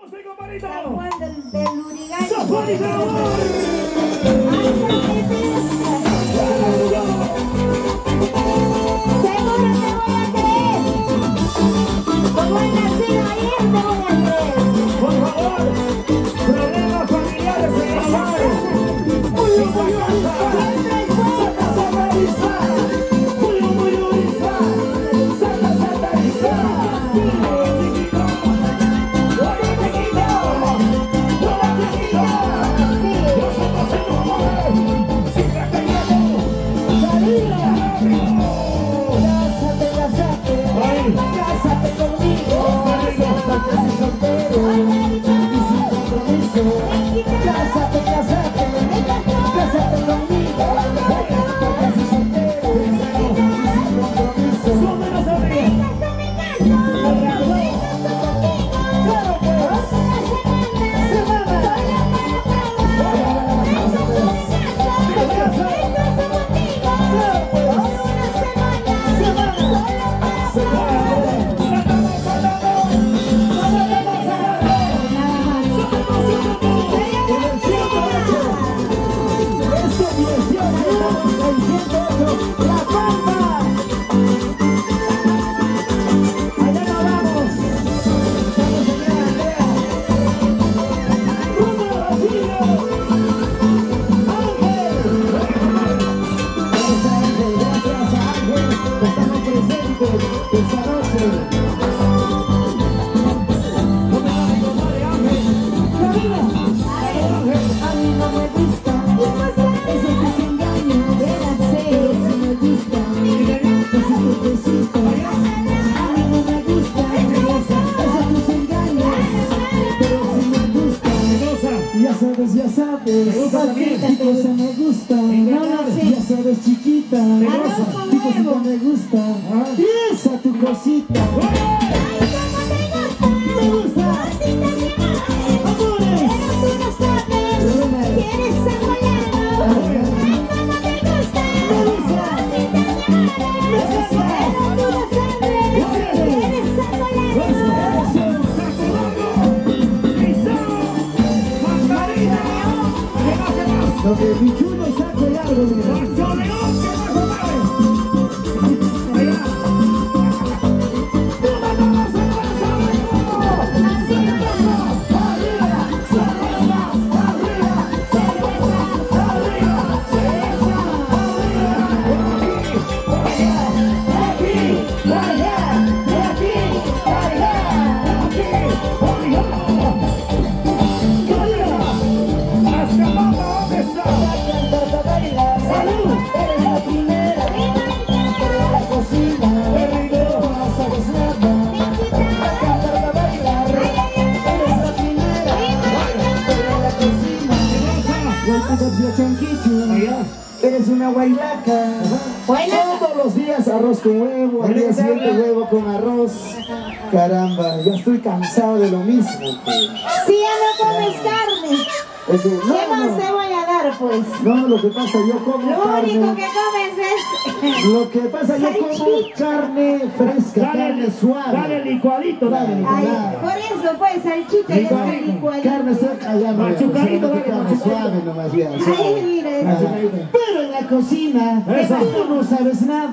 San Juan del Lurigancho. San Juan y San Seguro te voy a creer. Como he nacido ayer te voy a creer. Por favor, problemas familiares en el hogar. Eres una guaylaca. Todos los días arroz con huevo, al día siguiente huevo con arroz. Caramba, ya estoy cansado de lo mismo. Si ya no comes carne, ¿qué más te voy a dar, pues? No, lo que pasa, yo como Lo carne. único que comes es... Lo que pasa, yo como carne fresca, carne suave. Dale licuadito, dale. Ay, por eso, pues, salchicha ya está licuadito. Carne seca, ya no. Machucadito, dale, carne machucadito. suave nomás, ya. Ay, mira eso. Pero en la cocina, Eso. tú no sabes nada.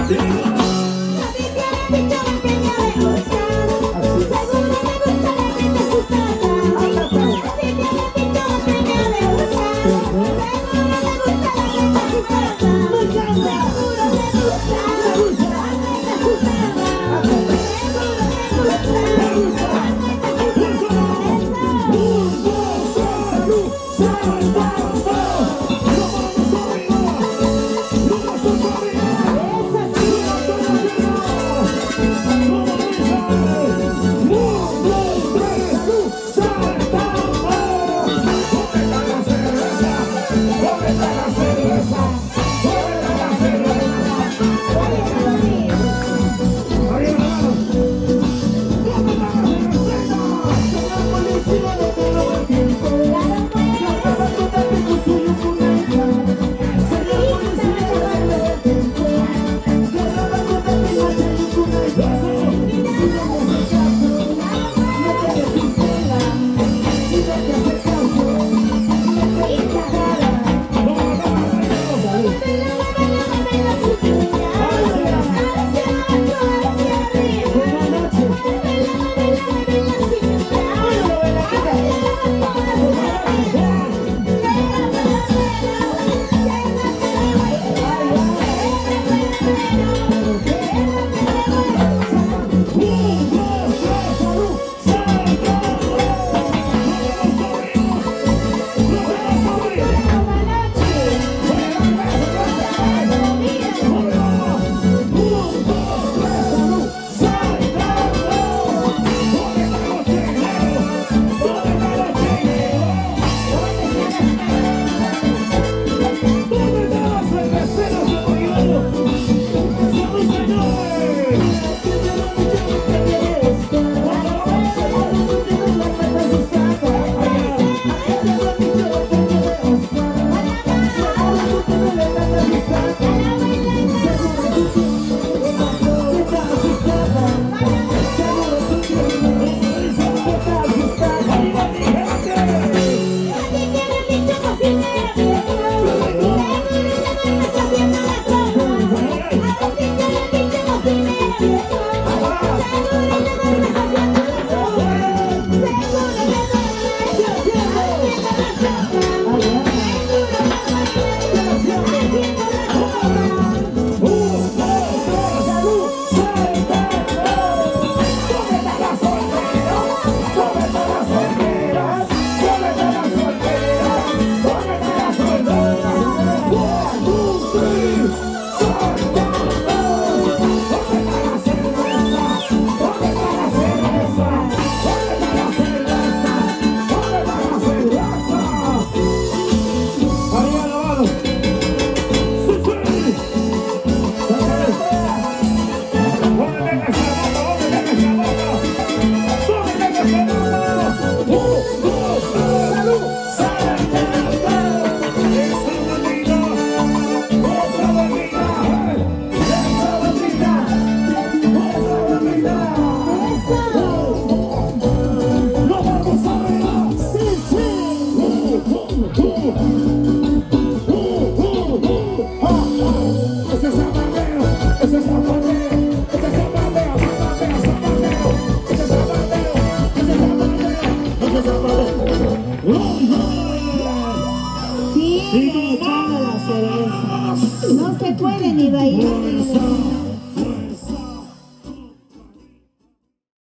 Sigue echando la cerveza. No se puede ni bailar.